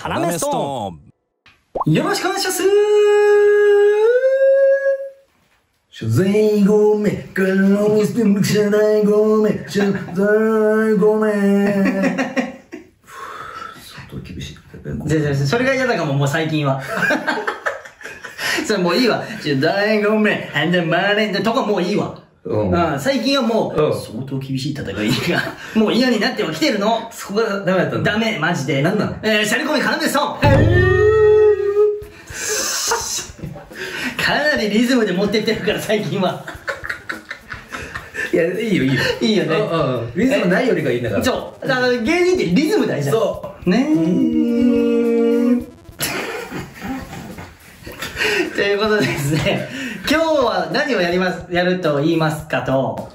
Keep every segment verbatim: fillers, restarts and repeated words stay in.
カナメストーン。 よろしくお願いします。 謝罪ごめん、カナメストーン、謝罪ごめん、謝罪ごめん。相当厳しい。 全然それが嫌だかも、もう最近は。それもういいわ。謝罪ごめん、ハンドマーレンってとこもういいわ。うん、最近はもう、相当厳しい戦いが、もう嫌になってはきてるの。 そこがダメだったんだ。 ダメ、マジで。 なんなの？ えー、シャリコミカナメストーン。かなりリズムで持ってってるから、最近は。 いや、いいよ、いいよ。 いいよね。 うん。リズムないよりがいいんだから。 そう。あの、芸人ってリズム大事だ。そう。ねー。ということでですね、今日は何をやります、やると言いますかと。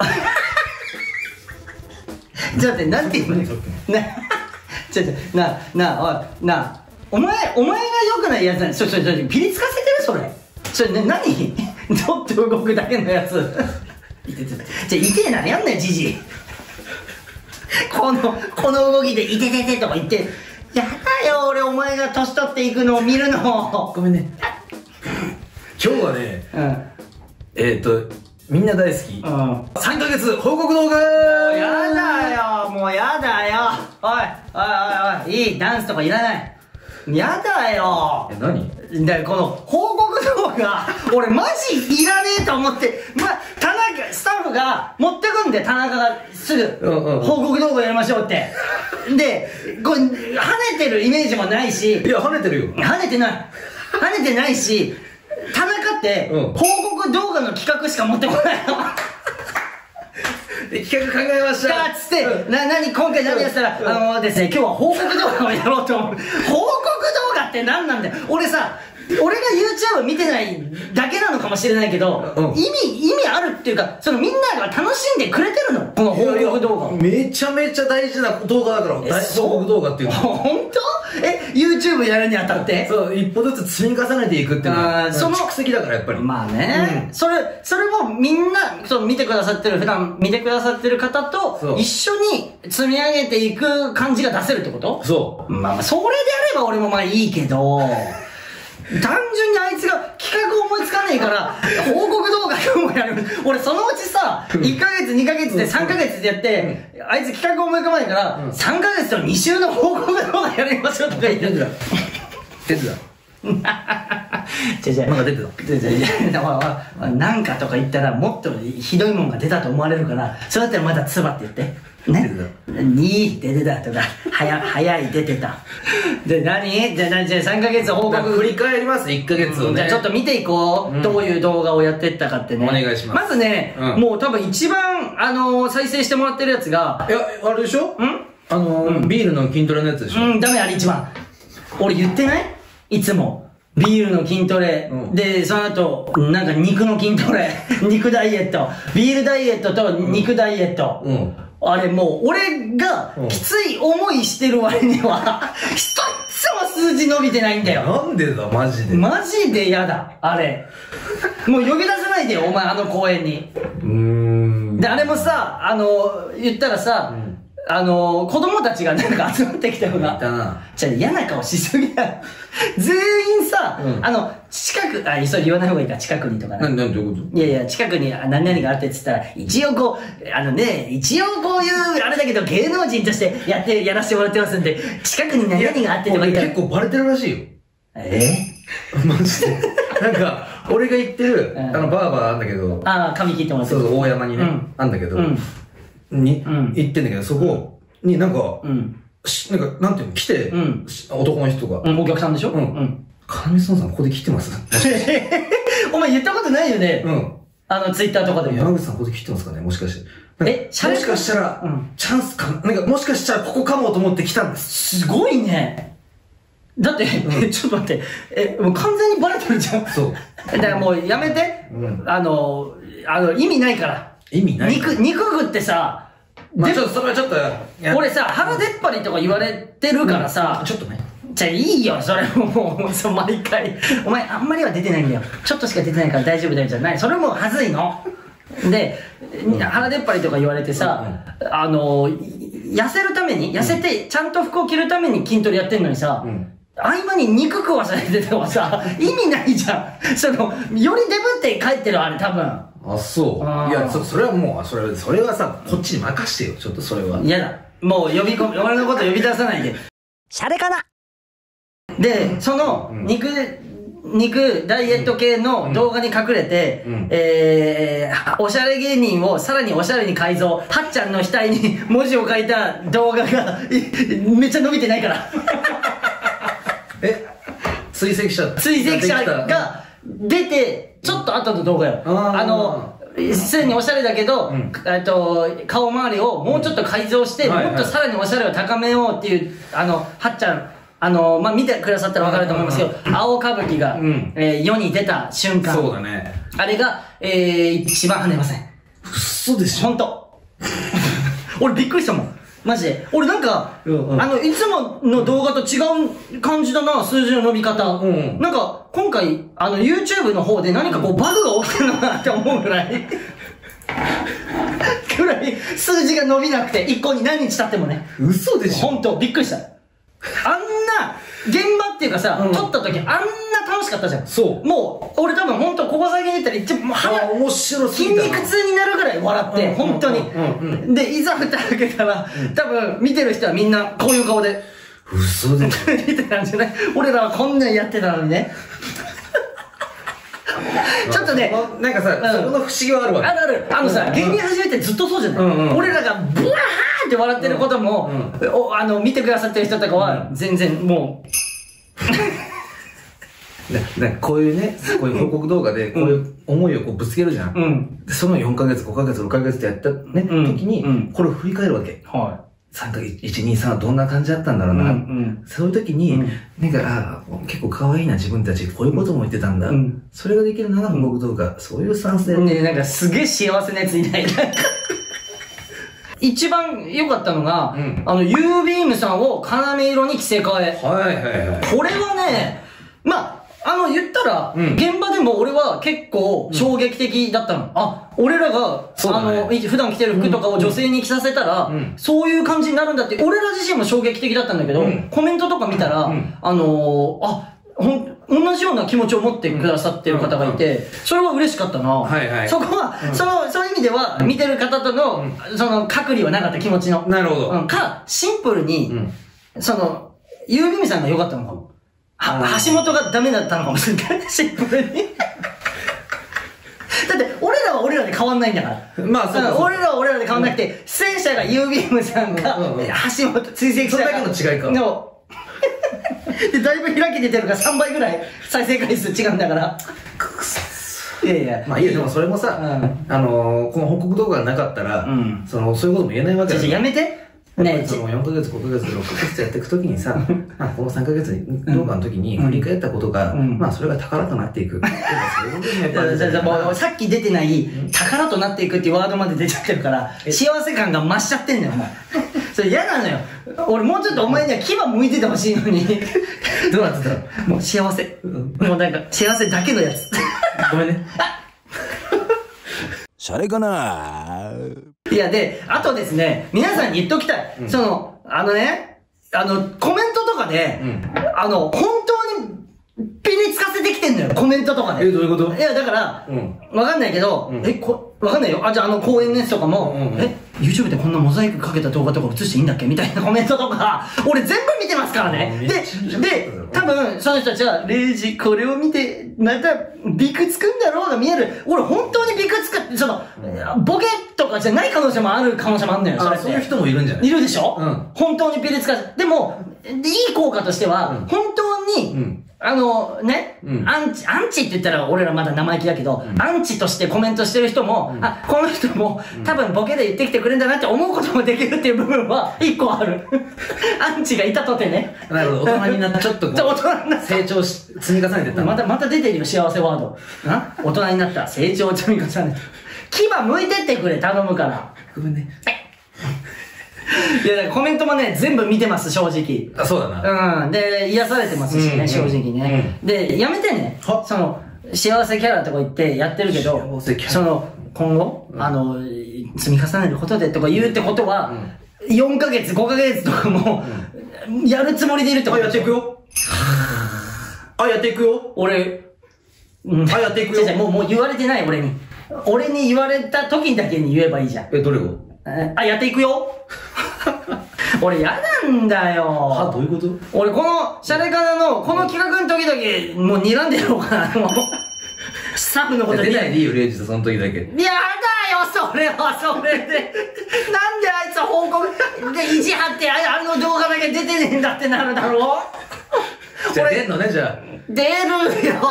ちょっと待って、なんて言うの？な、ちょっと、な、な、おい、な、お前、お前が良くないやつなんちょ、ちょ、ちょ、ピリつかせてるそれ。それ、ね、何？ちょっと動くだけのやつ。いててて。じゃ、痛えな、やんなよ、じじい。この、この動きで、いてててとか言って、やだよ、俺、お前が年取っていくのを見るの。 ごめんね。今日はね、うん、えっと、みんな大好き。うん、さんかげつ報告動画。もうやだよ、もうやだよ。おい、おいおいおい、いい、ダンスとかいらない。やだよ。 え、何？ で、この報告動画、俺マジいらねえと思って、ま、田中、スタッフが持ってくんで、田中がすぐ、報告動画やりましょうって。で、これ、跳ねてるイメージもないし。 いや、跳ねてるよ。 跳ねてない。跳ねてないし、田中って、報告動画の企画しか持ってこないの。 企画考えました。 つって、な、なに、今回何やったら、あのですね、今日は報告動画をやろうと思う。報告動画って何なんだよ。俺さ、俺が YouTube 見てないだけなのかもしれないけど、うん、意味、意味あるっていうか、そのみんなが楽しんでくれてるの、この報告動画。 めちゃめちゃ大事な動画だから、大報告動画っていうの。 本当？え、YouTube やるにあたって？ そう、一歩ずつ積み重ねていくっていうのは、その蓄積だからやっぱり。 まあね、うん、それ、それもみんな、そう、見てくださってる、普段見てくださってる方と、一緒に積み上げていく感じが出せるってこと？ そう。 まあまあ、それであれば俺もまあいいけど、単純にあいつが企画思いつかねえから報告動画今日もやる。俺そのうちさ、いっかげつにかげつでさんかげつでやって、あいつ企画思い浮かばないからさんかげつとに週の報告動画やりましょうとか言ってんだよ。 出てた。 じゃじゃまだ出てた。 じゃじゃじゃなんかとか言ったらもっとひどいもんが出たと思われるから、そうやったらまだつばって言って。ね、に出てたとか、早、早い出てた。で、何？じゃあ何？じゃあさんかげつ報告。 振り返ります、いっかげつをね。 じゃあちょっと見ていこう。どういう動画をやってったかってね。 お願いします。 まずね、もう多分一番、あの、再生してもらってるやつが。 いや、あれでしょ？ん？あの、ビールの筋トレのやつでしょ？ うん、ダメ、あれ一番。俺言ってない？いつも。ビールの筋トレ、うん、で、その後、なんか肉の筋トレ、肉ダイエット、ビールダイエットと肉ダイエット。うん、あれもう、俺がきつい思いしてる割には、一つも数字伸びてないんだよ。 なんでだ、マジで。 マジでやだ、あれ。もう呼び出さないでよ、お前、あの公園に。うーん。で、あれもさ、あの、言ったらさ、うん、あのー、子供たちがなんか集まってきたような。じゃあ嫌な顔しすぎや。全員さ、うん、あの、近く、あ、それ言わない方がいいか、近くにとかね。 何、何、どういうこと？ いやいや、近くに何々があってって言ったら、一応こう、あのね、一応こういう、あれだけど芸能人としてやって、やらせてもらってますんで、近くに何々があってとか言ったら。 結構バレてるらしいよ。 えぇ？マジで。なんか、俺が行ってる、あの、バーバーあんだけど。 ああ、髪切ってもらってる。そうそう、大山にね、あんだけど。に、行ってんだけど、そこになんか、なんか、なんていうの、来て、男の人が。 お客さんでしょ？うん。 カナメストーンさんここで切ってます？ お前言ったことないよね。うん。あの、ツイッターとかでも。 山口さんここで切ってますかね、もしかして。 え、 もしかしたら、チャンスか、なんか、もしかしたらここかもと思って来たんです。 すごいね。だって、ちょっと待って、え、もう完全にバレてるじゃん。そう。だからもうやめて。あの、あの、意味ないから。 意味ない？ 肉、肉食ってさ、 まあちょっと、それはちょっと、 俺さ、腹出っ張りとか言われてるからさ、 ちょっとね。 じゃあいいよ、それももう、そう、毎回。お前、あんまりは出てないんだよ。ちょっとしか出てないから大丈夫だよじゃない。それもはずいの。で、腹出っ張りとか言われてさ、あの、痩せるために、痩せて、ちゃんと服を着るために筋トレやってんのにさ、 合間に肉食わされててもさ、意味ないじゃん。その、よりデブって帰ってるあれ多分。 あ、そう。いや、そ、それはもう、それ、それはさ、こっちに任してよ、ちょっとそれは。 嫌だ。もう呼び込み、俺のこと呼び出さないで。シャレかなで、その、肉、肉、ダイエット系の動画に隠れて、うんうん、えー、おしゃれ芸人をさらにおしゃれに改造、はっちゃんの額に文字を書いた動画が、めっちゃ伸びてないから。 え追跡者追跡者が出て、ちょっと後の動画よ。あの、すでにおしゃれだけど、うん、と顔周りをもうちょっと改造して、はいはい、もっとさらにおしゃれを高めようっていう、あの、はっちゃん、あの、まあ、見てくださったらわかると思いますけど、青歌舞伎が、うん、えー、世に出た瞬間。 そうだね。 あれが、えー、一番跳ねません。 嘘でしょ。 ほんと。俺びっくりしたもん。マジで。俺なんか、うんうん、あの、いつもの動画と違う感じだな、数字の伸び方。うん、なんか、今回、あの、YouTube の方で何かこう、バグが起きてるのかなって思うぐらい。ぐらい、数字が伸びなくて、一向に何日経ってもね。 嘘でしょ。 ほんと、びっくりした。あんな、現場っていうかさ、うん、撮った時あんな楽しかったじゃん。そう。もう、俺多分ほんとここ最近言ったら一番、もう鼻、 面白すぎた。筋肉痛になるぐらい笑って、ほんとに。で、いざ蓋開けたら、うん、多分見てる人はみんなこういう顔で。 嘘でしょ。 見てたんじゃない？俺らはこんなんやってたのにね。ちょっとね、 なんかさ、うん、そこの不思議はあるわけ。 あるある。あのさ、芸人始めてずっとそうじゃない、うんうん、俺らがブワーって笑ってることも、うんうん、おあの、見てくださってる人とかは、全然もう。な、なこういうね、こういう報告動画で、こういう思いをこうぶつけるじゃん。うん、そのよんかげつ、ごかげつ、ろっかげつってやったね、うん、時に、うん、これを振り返るわけ。はい。さんかげつ、いち、に、さんはどんな感じだったんだろうな。うんうん、そういう時に、うん、なんか、あ結構可愛いな自分たち、こういうことも言ってたんだ。うん、それができるのが報告動画、そういうスタンスで。 ね、なんかすげえ幸せなやついない。一番良かったのが、うん、あの、ユービームさんを要色に着せ替え。 はいはいはい。 これはね、まあ、あの、言ったら、うん、現場でも俺は結構衝撃的だったの。うん、あ、俺らが、ね、あの、普段着てる服とかを女性に着させたら、うん、そういう感じになるんだって、俺ら自身も衝撃的だったんだけど、うん、コメントとか見たら、うん、あのー、あ、ほん、同じような気持ちを持ってくださってる方がいて、うん、それは嬉しかったな。はいはい。そこは、うん、その、そういう意味では、見てる方との、うん、その、隔離はなかった気持ちの。 なるほど。 うん、か、シンプルに、うん、その、ゆうびみさんが良かったのかも。は、橋本がダメだったのかもしれない。シンプルに。だって、俺らは俺らで変わんないんだから。まあ、そうそう。俺らは俺らで変わんなくて、出演者が ユービーム さんが、橋本、追跡者が。 それだけの違いか。 ので、だいぶ開けててるからさんばいぐらい再生回数違うんだから。 くそ。いやいや。まあいいよ、でもそれもさ、うん、あのー、この報告動画がなかったら、うん、その、そういうことも言えないわけだから。 やめて。ね、 そのよんかげつ、ごかげつ、ろっかげつやっていくときにさ、まあこのさんかげつ動画の時に振り返ったことが、うん、まあそれが宝となっていく。 さっき出てない宝となっていくっていうワードまで出ちゃってるから、幸せ感が増しちゃってんだよ、お前。それ嫌なのよ。俺もうちょっとお前には牙向いててほしいのに。どうなってたの？もう幸せ。もうなんか幸せだけのやつ。ごめんね。 シャレかなぁ。 いや、で、あとですね、皆さんに言っときたい。うん、その、あのね、あの、コメントとかで、うん、あの、本当に、ピリつかせてきてんのよ、コメントとかで。 え、どういうこと？ いや、だから、うん、わかんないけど、うん、え、こ、わかんないよ。あ、じゃあ、あの、公演のやつとかも、うんうん、え、YouTube でこんなモザイクかけた動画とか映していいんだっけみたいなコメントとか、俺全部見てますからね。で、で、多分、その人たちは、レイジ、これを見て、また、ビクつくんだろうが見える。俺、本当にビクつく、その、ボケとかじゃない可能性もある可能性もあるんだよ。 あ、そういう人もいるんじゃない？ いるでしょ？うん。本当にピリつかせ、でも、いい効果としては、うん、本当に、うん、あの、ね、うん、アンチ、アンチって言ったら俺らまだ生意気だけど、うん、アンチとしてコメントしてる人も、うん、あ、この人も、多分ボケで言ってきてくれるんだなって思うこともできるっていう部分は、一個ある。アンチがいたとてね。 なるほど、大人になった、ちょっと大人になった。成長し、積み重ねてった。 また、また出てるよ、幸せワード。な大人になった、成長を積み重ねて。牙向いてってくれ、頼むから。 ごめんね。 いや、コメントもね、全部見てます、正直。 あ、そうだな。 うん。で、癒されてますしね、うんうん、正直ね、うん。で、やめてね、その、幸せキャラとか言ってやってるけど、幸せキャラその、今後、うん、あの、積み重ねることでとか言うってことは、うん、よんかげつ、ごかげつとかも、うん、やるつもりでいるってこと。 やっていくよ。 あ、やっていくよ。 俺、うん。 あ、やっていくよ。 じゃもう、もう言われてない、俺に。俺に言われた時だけに言えばいいじゃん。 え、どれを？ あ、やっていくよ。俺やなんだよ。 は、どういうこと？ 俺この、シャレカナの、この企画の時だけ、もう睨んでやろうかな、もう。スタッフのこと出ないでいいよ、レイジとその時だけ。 やだよ、それはそれで。なんであいつ報告で意地張って、あの動画だけ出てねえんだってなるだろう。 じゃあ出んのね、じゃあ。 出るよ。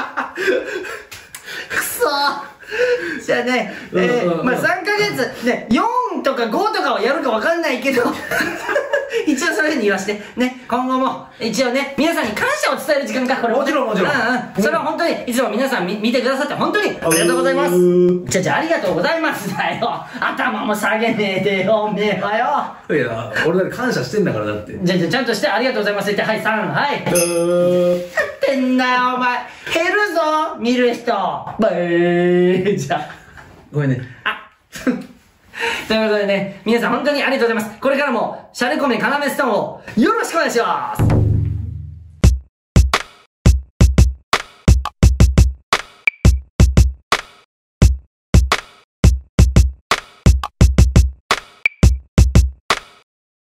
くそじゃあね、えー、まあさんかげつ、ね、よんとかごとかはやるかわかんないけど、一応そういうふうに言わして、ね、今後も、一応ね、皆さんに感謝を伝える時間か、これ。 もちろんもちろん。 うんうん。それは本当に、いつも皆さん見見てくださって、本当にありがとうございます。じゃあじゃあありがとうございますだよ。頭も下げねえでよ、おめえはよ。 いや、俺だって感謝してんだからだって。 じゃあじゃあちゃんとしてありがとうございますって言って、はい、さん、はい。やってんだよ、お前。減るぞ、見る人。バーじゃあ。 ごめんね。 あということでね、皆さん本当にありがとうございます。これからも、シャレコメカナメストーンをよろしくお願いします。